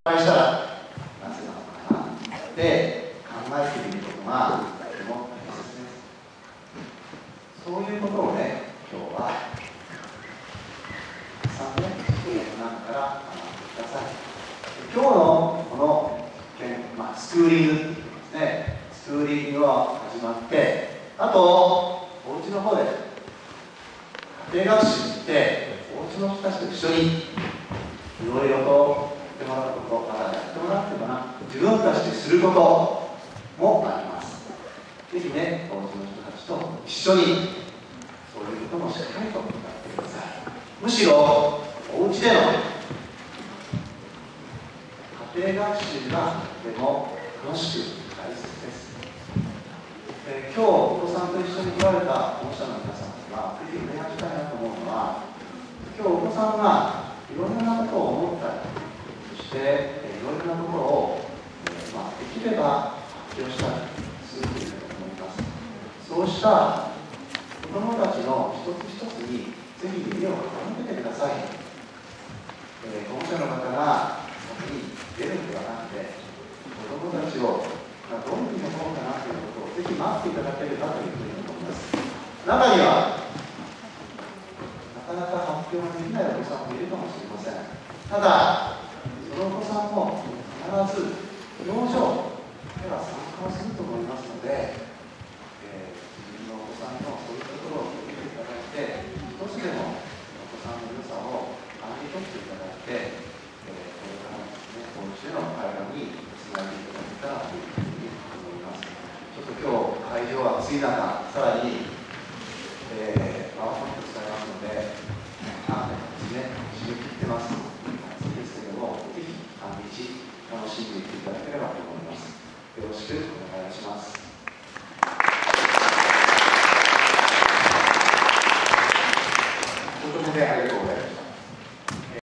敗したらなぜなのかなって考えてみることがとても大切です。そういうことをね、今日はたくさんね、なんから学んでください。今日のこの件、スクーリングって言いますね。スクーリングが始まって、あとお家の方で家庭学習に行って、お家の人たちと一緒にいろいろとやってもらうこと、またやってもらっても自分たちですることもあります。ぜひね、お家の人たちと一緒にそういうこともしっかりとやってください。むしろお家での家庭学習がとても楽しく大切です。今日お子さんと一緒に来られた保護者の皆さんにはぜひお願いしたいなと思うのは、今日お子さんがいろいろなことを思ったり、そしていろいろなことを、できれば発表したりするということだと思います。そうした子どもたちの一つ一つにぜひ耳を傾けてください。保護者の方が先に出るのではなくて、子どもたちをどういうふうに思うかなということをぜひ待っていただければというふうに思います。中にはなかなか発表ができないお子さんもいるかもしれません。ただ、そのお子さんも必ず表情では参加をすると思いますので、自分のお子さんのそういうところを見ていただいて、一つでもお子さんの良さを感じ取っていただいて、これからですね、お家での会話につないでいただけたらというふうに思います。ちょっと今日会場は暑い中、さらにパワーポイント使いますので、雨がですね、締め切ってます。暑いですけれども、ぜひ半日楽しんでいっていただければと思います。よろしくお願いします。